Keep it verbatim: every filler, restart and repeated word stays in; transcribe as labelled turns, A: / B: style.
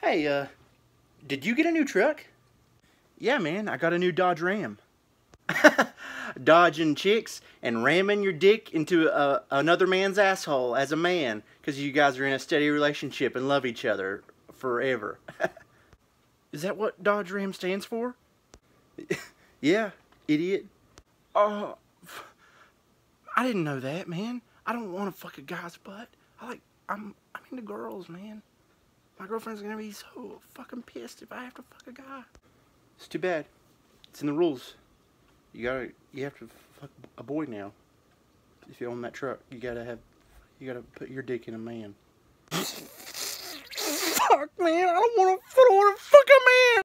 A: Hey, uh, did you get a new truck? Yeah, man, I got a new Dodge Ram. Dodging chicks and ramming your dick into a, another man's asshole as a man because you guys are in a steady relationship and love each other forever. Is that what Dodge Ram stands for? Yeah, idiot. Oh, I didn't know that, man. I don't want to fuck a guy's butt. I like, I'm, I'm into girls, man. My girlfriend's gonna be so fucking pissed if I have to fuck a guy. It's too bad. It's in the rules. You gotta, you have to fuck a boy now. If you own that truck, you gotta have, you gotta put your dick in a man. Fuck, man, I don't wanna, I don't wanna fuck a man.